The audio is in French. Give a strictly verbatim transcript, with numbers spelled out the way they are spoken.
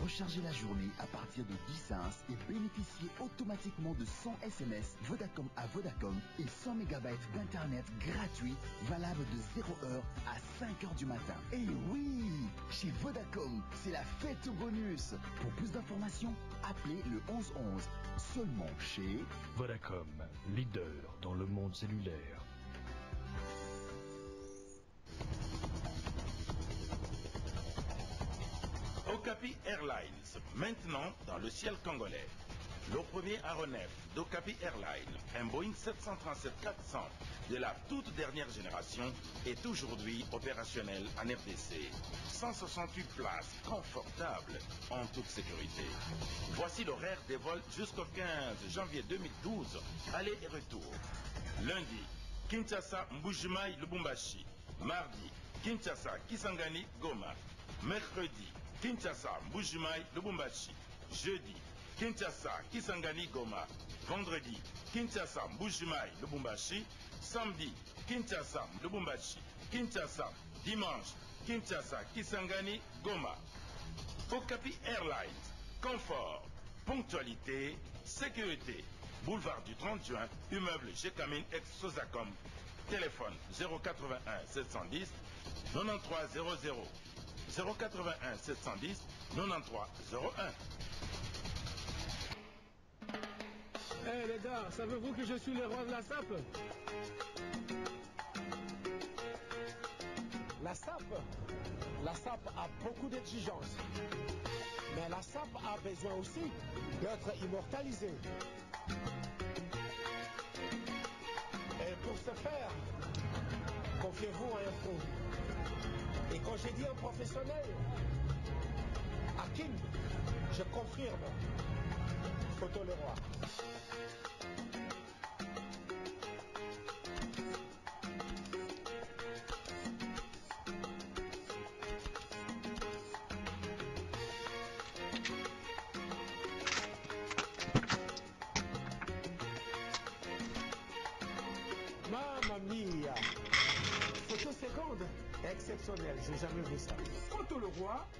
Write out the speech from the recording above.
Rechargez la journée à partir de dix cents et bénéficiez automatiquement de cent S M S Vodacom à Vodacom et cent mégabytes d'internet gratuit valable de zéro heure à cinq heures du matin. Et oui, chez Vodacom, c'est la fête au bonus. Pour plus d'informations, appelez le onze onze. Seulement chez Vodacom, leader dans le monde cellulaire. Okapi Airlines, maintenant dans le ciel congolais. Le premier aéronef d'Okapi Airlines, un Boeing sept cent trente-sept quatre cents de la toute dernière génération, est aujourd'hui opérationnel en R D C. cent soixante-huit places confortables en toute sécurité. Voici l'horaire des vols jusqu'au quinze janvier deux mille douze, aller et retour. Lundi, Kinshasa, Mbujimaï, Lubumbashi. Mardi, Kinshasa, Kisangani, Goma. Mercredi, Kinshasa, Mbujimaï, Lubumbashi. Jeudi, Kinshasa, Kisangani, Goma. Vendredi, Kinshasa, Mbujimaï, Lubumbashi. Samedi, Kinshasa, Lubumbashi. Kinshasa, dimanche, Kinshasa, Kisangani, Goma. Okapi Airlines, confort, ponctualité, sécurité. Boulevard du trente juin, immeuble Gécamine ex-Sozacom. Téléphone zéro quatre-vingt-un sept cent dix quatre-vingt-treize zéro zéro. zéro quatre-vingt-un sept cent dix quatre-vingt-treize zéro un. Eh hey, les gars, savez-vous que je suis le roi de la sape? La sape, la sape a beaucoup d'exigences. Mais la sape a besoin aussi d'être immortalisée. Et pour ce faire, confiez-vous à un pro. Et quand j'ai dit un professionnel, Hakim, je confirme, Photo le roi. Mamma mia! Photo seconde, exceptionnel, j'ai jamais vu ça. Photo le roi,